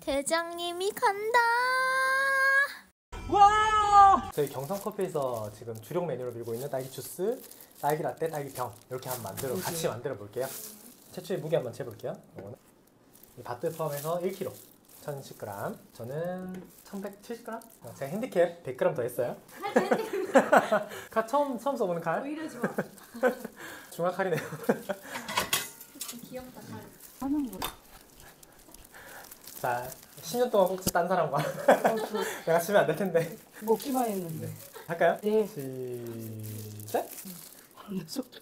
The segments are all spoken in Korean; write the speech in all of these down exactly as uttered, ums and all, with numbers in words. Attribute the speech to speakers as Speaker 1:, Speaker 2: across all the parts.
Speaker 1: 대장님이 간다.
Speaker 2: 와! 저희 경성커피에서 지금 주력 메뉴로 밀고 있는 딸기 주스, 딸기 라떼, 딸기 병 이렇게 한번 만들어 같이 만들어 볼게요. 최초의 무게 한번 재볼게요. 이거는 이 바트 포함해서 일 킬로그램, 천십 그램. 저는 천백칠십 그램. 제가 핸디캡 백 그램 더 했어요. 칼 처음 처음 써보는 칼.
Speaker 3: 오히려 좋아.
Speaker 2: 중화 칼이네요.
Speaker 3: 귀엽다 칼.
Speaker 4: 하는 거.
Speaker 2: 자, 십 년 동안 꼭지 딴 사람과 내가 치면 안 될 텐데.
Speaker 4: 먹기만 했는데.
Speaker 2: 할까요?
Speaker 4: 네.
Speaker 2: 시작.
Speaker 4: 안 속도.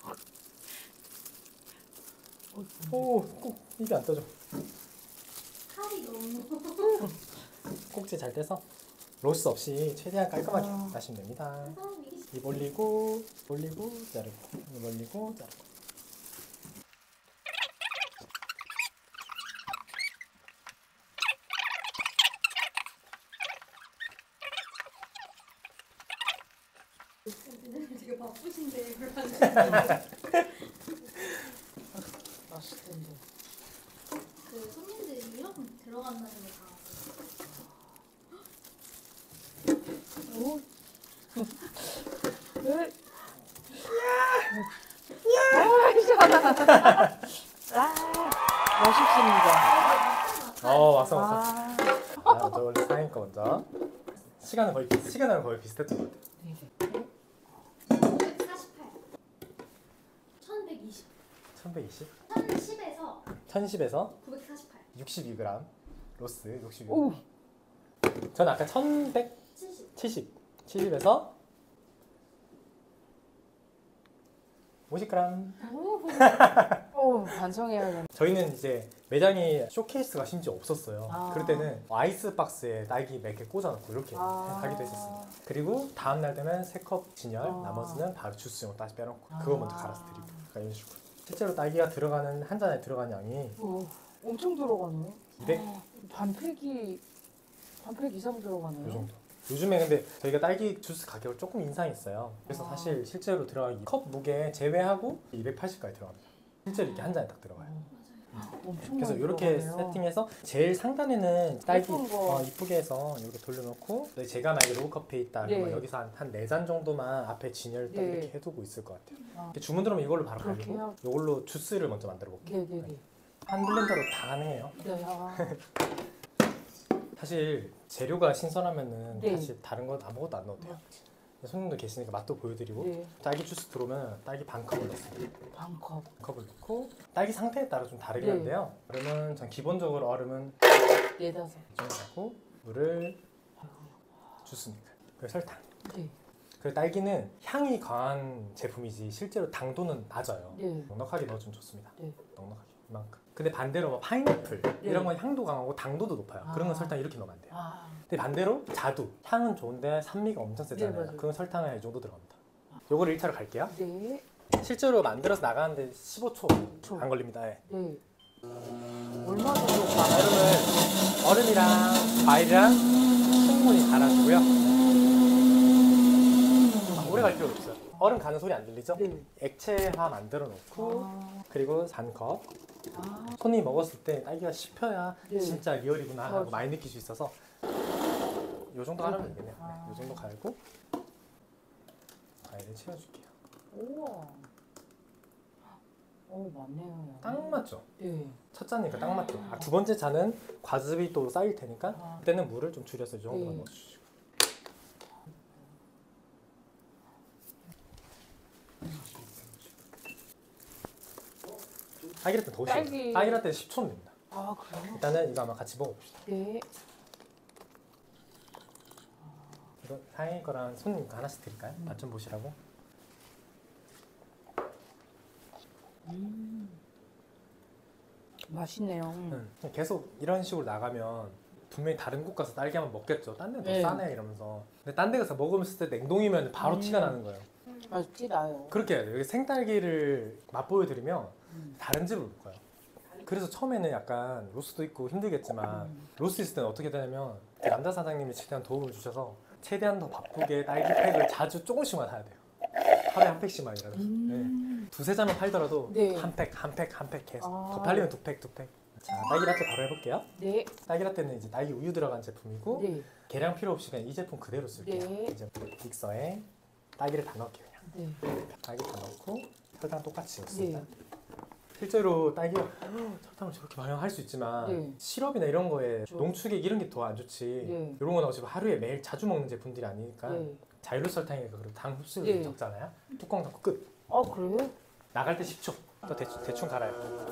Speaker 2: 오, 꼭 입이 안 떠져.
Speaker 3: 칼이 너무.
Speaker 2: 꼭지 잘 떼서 로스 없이 최대한 깔끔하게
Speaker 4: 아.
Speaker 2: 하시면 됩니다. 입 올리고, 올리고, 자르고, 입 올리고, 자르고.
Speaker 3: 되게 바쁘신데 불안해.
Speaker 4: 맛있을 텐데.
Speaker 3: 그 손님들이 이만큼 들어간다는 게 다.
Speaker 4: 오. 왜? 아, 맛있습니다.
Speaker 2: 어, 왔어, 왔어.
Speaker 4: 아.
Speaker 2: 아, 저 원래 사인 거 먼저. 시간은 거의 비, 시간은 거의 비슷했던 것 같아요.
Speaker 3: 오백사십팔. 천백이십.
Speaker 2: 천백이십.
Speaker 3: 천십에서
Speaker 2: 천십에서
Speaker 3: 구백사십팔.
Speaker 2: 육십이 그램. 로스 육십이 그램.
Speaker 4: 오.
Speaker 2: 저는 아까 천백칠십.
Speaker 3: 칠십.
Speaker 2: 칠십에서 오십 그램.
Speaker 4: 오, 반성해야겠네.
Speaker 2: 저희는 이제 매장에 쇼케이스가 심지어 없었어요.
Speaker 4: 아.
Speaker 2: 그럴 때는 아이스박스에 딸기 몇 개 꽂아놓고 이렇게
Speaker 4: 아.
Speaker 2: 하기도 했었습니다. 그리고 다음 날 되면 세 컵 진열,
Speaker 4: 아.
Speaker 2: 나머지는 바로 주스용 다시 빼놓고
Speaker 4: 아.
Speaker 2: 그거 먼저 갈아서 드리고 그러니까 이런 식으로. 실제로 딸기가 들어가는 한 잔에 들어간 양이
Speaker 4: 오, 엄청 들어가네.
Speaker 2: 이백?
Speaker 4: 아, 반팩이 반팩 이상 들어가네요.
Speaker 2: 이 정도. 요즘에 근데 저희가 딸기 주스 가격을 조금 인상이 있어요. 그래서
Speaker 4: 아.
Speaker 2: 사실 실제로 들어가는 컵 무게 제외하고 이백팔십까지 들어갑니다. 실제로 이렇게 한 잔에 딱 들어가요.
Speaker 4: 엄청
Speaker 2: 그래서
Speaker 4: 많이
Speaker 2: 이렇게
Speaker 4: 들어가네요.
Speaker 2: 세팅해서 제일 상단에는 딸기
Speaker 4: 예쁜 거.
Speaker 2: 어, 이쁘게 해서 이렇게 돌려놓고 제가 만약에 로우커피에 있다
Speaker 4: 네.
Speaker 2: 그러면 여기서 한, 한 네 잔 정도만 앞에 진열 딱
Speaker 4: 네.
Speaker 2: 이렇게 해두고 있을 것 같아요.
Speaker 4: 아.
Speaker 2: 이렇게 주문 들어오면 이걸로 바로
Speaker 4: 그렇게
Speaker 2: 갈리고
Speaker 4: 해요?
Speaker 2: 이걸로 주스를 먼저 만들어 볼게요.
Speaker 4: 네네네.
Speaker 2: 한 블렌더로 다 가능해요.
Speaker 4: 네. 아.
Speaker 2: 사실 재료가 신선하면은
Speaker 4: 네.
Speaker 2: 사실 다른 건 아무것도 안 넣어도 돼요. 손님도 계시니까 맛도 보여드리고
Speaker 4: 네.
Speaker 2: 딸기 주스 들어오면 딸기 반 컵을 넣습니다.
Speaker 4: 반컵.
Speaker 2: 컵을 넣고 딸기 상태에 따라 좀 다르긴
Speaker 4: 네.
Speaker 2: 한데요. 얼음은 전 기본적으로 얼음은
Speaker 4: 네다섯.
Speaker 2: 이 정도 하고 물을 주스니까 그리고 설탕.
Speaker 4: 네.
Speaker 2: 그리고 딸기는 향이 강한 제품이지 실제로 당도는 낮아요.
Speaker 4: 네.
Speaker 2: 넉넉하게 넣어주면 좋습니다.
Speaker 4: 네.
Speaker 2: 넉넉하게 이만큼. 근데 반대로 뭐 파인애플
Speaker 4: 네.
Speaker 2: 이런 건 향도 강하고 당도도 높아요. 그런 건
Speaker 4: 아.
Speaker 2: 설탕 이렇게 넣으면 안 돼요.
Speaker 4: 아.
Speaker 2: 근데 반대로 자두 향은 좋은데 산미가 엄청 세잖아요.
Speaker 4: 네, 맞아요.
Speaker 2: 그건 설탕을 이 정도 들어갑니다. 요거를 일 차로 갈게요.
Speaker 4: 네.
Speaker 2: 실제로 만들어서 나가는데 십오 초
Speaker 4: 초.
Speaker 2: 안 걸립니다. 네.
Speaker 4: 네. 얼마 정도 가?
Speaker 2: 얼음을 얼음이랑 과일이랑 충분히 갈아주고요. 아, 오래 갈 필요 없어요. 얼음 가는 소리 안 들리죠?
Speaker 4: 네.
Speaker 2: 액체화 만들어 놓고
Speaker 4: 아.
Speaker 2: 그리고 반 컵.
Speaker 4: 아.
Speaker 2: 손님이 먹었을 때 딸기가 씹혀야
Speaker 4: 네.
Speaker 2: 진짜 리얼이구나 하고
Speaker 4: 맞아.
Speaker 2: 많이 느낄 수 있어서 요 정도 갈으면 되겠네요.
Speaker 4: 아.
Speaker 2: 네, 요 정도 갈고 과일을 채워줄게요.
Speaker 4: 우와. 오, 맞네요.
Speaker 2: 딱 맞죠?
Speaker 4: 네.
Speaker 2: 첫 잔이니까 딱 맞죠? 아, 두 번째 잔은 과즙이 또 쌓일 테니까
Speaker 4: 아.
Speaker 2: 그때는 물을 좀 줄여서 이 정도만
Speaker 4: 네.
Speaker 2: 넣어주시고 딸기라떼 더 오시죠?
Speaker 4: 딸기.
Speaker 2: 딸기라떼 십 초면 됩니다.
Speaker 4: 아, 그래요?
Speaker 2: 일단은 이거 한번 같이 먹어봅시다.
Speaker 4: 네.
Speaker 2: 이거 사장님 거랑 손님 거 하나씩 드릴까요?
Speaker 4: 음.
Speaker 2: 맛 좀 보시라고.
Speaker 4: 음. 맛있네요.
Speaker 2: 음. 계속 이런 식으로 나가면 분명히 다른 곳 가서 딸기 한번 먹겠죠. 딴 데는 더
Speaker 4: 네.
Speaker 2: 싸네 이러면서. 근데 딴 데 가서 먹으면서 때 냉동이면 바로
Speaker 4: 음.
Speaker 2: 티가 나는 거예요.
Speaker 4: 맛있지 나요.
Speaker 2: 그렇게 해야 돼요. 여기 생딸기를 맛보여드리면
Speaker 4: 음.
Speaker 2: 다른 집을 못 가요. 그래서 처음에는 약간 로스도 있고 힘들겠지만
Speaker 4: 음.
Speaker 2: 로스 있을 때는 어떻게 되냐면 남자 사장님이 최대한 도움을 주셔서 최대한 더 바쁘게 딸기 팩을 자주 조금씩만 사야 돼요. 하루에 한 팩씩만이라도.
Speaker 4: 음.
Speaker 2: 네. 두세 잔을 팔더라도
Speaker 4: 네.
Speaker 2: 한 팩, 한 팩, 한 팩 계속.
Speaker 4: 아.
Speaker 2: 더 팔리면 두 팩, 두 팩. 자, 딸기 라떼 바로 해볼게요.
Speaker 4: 네.
Speaker 2: 딸기 라떼는 이제 딸기 우유 들어간 제품이고
Speaker 4: 네.
Speaker 2: 계량 필요 없이 그냥 이 제품 그대로 쓸게요.
Speaker 4: 네.
Speaker 2: 이제 믹서에 딸기를 다 넣을게요. 그냥.
Speaker 4: 네.
Speaker 2: 딸기 다 넣고 설탕 똑같이 넣습니다.
Speaker 4: 네.
Speaker 2: 실제로 딸기가 설탕을 저렇게 많이 할 수 있지만
Speaker 4: 네.
Speaker 2: 시럽이나 이런 거에
Speaker 4: 그렇죠.
Speaker 2: 농축액 이런 게 더 안 좋지.
Speaker 4: 네.
Speaker 2: 이런 건 어차피 하루에 매일 자주 먹는 제품들이 아니니까
Speaker 4: 네.
Speaker 2: 자율로 설탕이니까 그리고 당 흡수율이
Speaker 4: 네.
Speaker 2: 적잖아요. 뚜껑 닫고 끝.
Speaker 4: 아 그래요?
Speaker 2: 나갈 때 십 초. 또 대충, 대충 갈아요.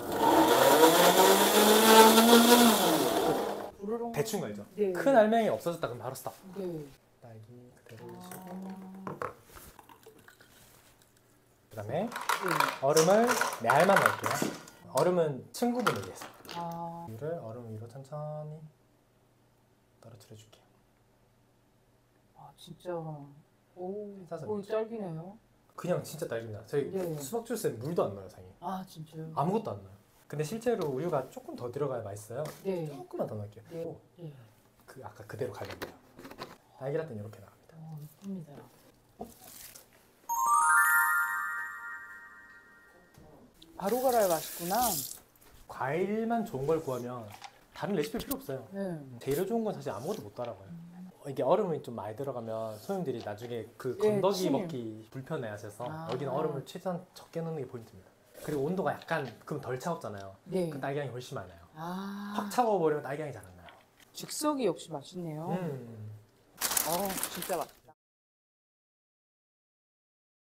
Speaker 4: 부르릉.
Speaker 2: 대충 갈죠.
Speaker 4: 네.
Speaker 2: 큰 알맹이 없어졌다 그럼 바로 스탑.
Speaker 4: 네.
Speaker 2: 딸기 그대로
Speaker 4: 아.
Speaker 2: 넣으시고 그다음에
Speaker 4: 네.
Speaker 2: 얼음을 네 알만 넣을게요. 얼음은 층부분을 위해서.
Speaker 4: 아.
Speaker 2: 물을 얼음 위로 천천히 떨어뜨려 줄게요.
Speaker 4: 아 진짜. 오.
Speaker 2: 짜서
Speaker 4: 오
Speaker 2: 넣죠.
Speaker 4: 딸기네요.
Speaker 2: 그냥 진짜 딸기입니다. 저희
Speaker 4: 네.
Speaker 2: 수박 주스에 물도 안 넣어요, 상이.
Speaker 4: 아 진짜요?
Speaker 2: 아무것도 안 넣어요. 근데 실제로 우유가 조금 더 들어가야 맛있어요.
Speaker 4: 네.
Speaker 2: 조금만 더 넣을게요.
Speaker 4: 네.
Speaker 2: 오,
Speaker 4: 네.
Speaker 2: 그 아까 그대로 갈면 돼요. 딸기 라떼는 이렇게 나갑니다.
Speaker 4: 어 예쁩니다. 바로 갈아야 맛있구나.
Speaker 2: 과일만 좋은 걸 구하면 다른 레시피 필요 없어요.
Speaker 4: 네.
Speaker 2: 재료 좋은 건 사실 아무것도 못 따라가요. 이게 얼음이 좀 많이 들어가면 소님들이 나중에 그
Speaker 4: 예,
Speaker 2: 건더기
Speaker 4: 침.
Speaker 2: 먹기 불편해하셔서
Speaker 4: 아.
Speaker 2: 여기는 얼음을 최대한 적게 넣는 게 포인트입니다. 그리고 온도가 약간 그럼 덜 차갑잖아요.
Speaker 4: 네.
Speaker 2: 그 딸기향이 훨씬 많아요.
Speaker 4: 아.
Speaker 2: 확 차가워버리면 딸기향이 잘 안 나요.
Speaker 4: 즉석이 역시 맛있네요.
Speaker 2: 음.
Speaker 4: 어 진짜 맛.